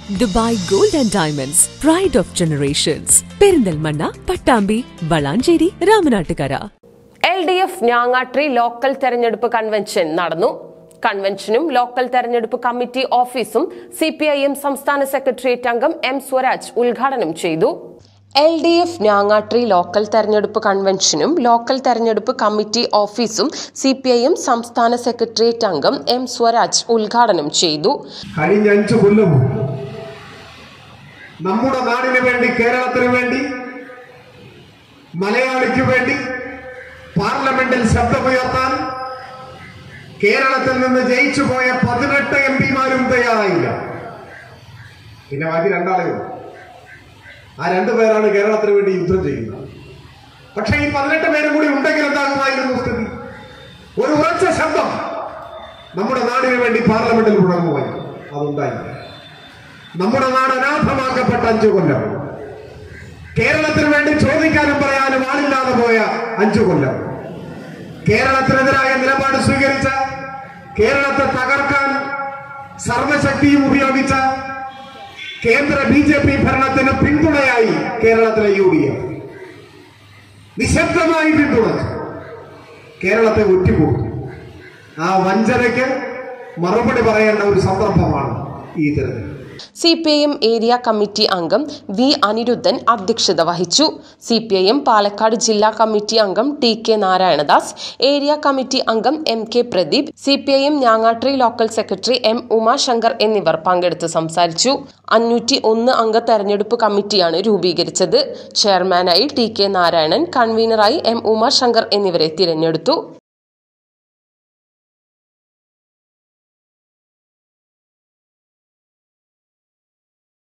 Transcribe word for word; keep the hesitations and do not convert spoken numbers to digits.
Dubai Gold and Diamonds, Pride of Generations. Perindalmanna, Pattambi, Balancheri, Ramanattukara. L D F Nyangatri Local Terenyeduപ്പ് Convention നടന്നു. കൺവെൻഷനും local തെരഞ്ഞെടുപ്പ് committee ഓഫീസും C P I M സംസ്ഥാന secretariat അംഗം M Swaraj ഉദ്ഘാടനം ചെയ്തു. L D F Njangattiri local തെരഞ്ഞെടുപ്പ് കൺവെൻഷനും ലോക്കൽ തെരഞ്ഞെടുപ്പ് കമ്മിറ്റി ഓഫീസും സി പി ഐ എം സംസ്ഥാന സെക്രട്ടേറിയറ്റ് അംഗം എം സ്വരാജ് ഉദ്ഘാടനം ചെയ്തു. കഴിഞ്ഞ അഞ്ചു കൊല്ലവും നമ്മുടെ നാടിന് വേണ്ടി, കേരളത്തിന് വേണ്ടി, മലയാളിക്ക് വേണ്ടി പാർലമെന്റിൽ ശബ്ദമുയർത്താൻ കേരളത്തിൽ നിന്ന് ജയിച്ചു പോയ പതിനെട്ട് എം പിമാരും തയ്യാറായില്ല. പിന്നെ ബാക്കി രണ്ടാളേ ഉള്ളൂ. ആ രണ്ടുപേരാണ് കേരളത്തിന് വേണ്ടി യുദ്ധം ചെയ്യുന്നത്. പക്ഷെ ഈ പതിനെട്ട് പേരും കൂടി ഉണ്ടെങ്കിൽ എന്താകുമായിരുന്നു സ്ഥിതി? ഒരു ഉറച്ച ശബ്ദം നമ്മുടെ നാടിന് വേണ്ടി പാർലമെന്റിൽ മുഴങ്ങുമായിരുന്നു. അതുണ്ടായില്ല. നമ്മുടെ നാട് അനാഥമാക്കപ്പെട്ട അഞ്ചു കൊല്ലം, കേരളത്തിന് വേണ്ടി ചോദിക്കാനും പറയാനും ആളില്ലാതെ പോയ അഞ്ചു കൊല്ലം, കേരളത്തിനെതിരായ നിലപാട് സ്വീകരിച്ച, കേരളത്തെ തകർക്കാൻ സർവശക്തിയും ഉപയോഗിച്ച കേന്ദ്ര ബി ജെ പി ഭരണത്തിന് പിന്തുണയായി കേരളത്തിലെ യു ഡി എഫ് നിശബ്ദമായി പിന്തുണച്ചു, കേരളത്തെ ഒറ്റുകൊടുത്തു. ആ വഞ്ചനയ്ക്ക് മറുപടി പറയേണ്ട ഒരു സന്ദർഭമാണ് ഈ തെരഞ്ഞെടുപ്പ്. C P I M area committee അംഗം വി അനിരുദ്ധൻ അധ്യക്ഷത വഹിച്ചു. C P I M Palakkad ജില്ലാ കമ്മിറ്റി അംഗം T K Narayanadas, area committee അംഗം M K Pradeep, C P I M Njangattiri local secretary M Umashankar എന്നിവർ പങ്കെടുത്ത് സംസാരിച്ചു. അഞ്ഞൂറ്റി ഒന്ന് അംഗ തെരഞ്ഞെടുപ്പ് കമ്മിറ്റിയാണ് രൂപീകരിച്ചത്. ചെയർമാനായി ടി കെ നാരായണൻ, കൺവീനറായി എം ഉമാശങ്കർ എന്നിവരെ തിരഞ്ഞെടുത്തു.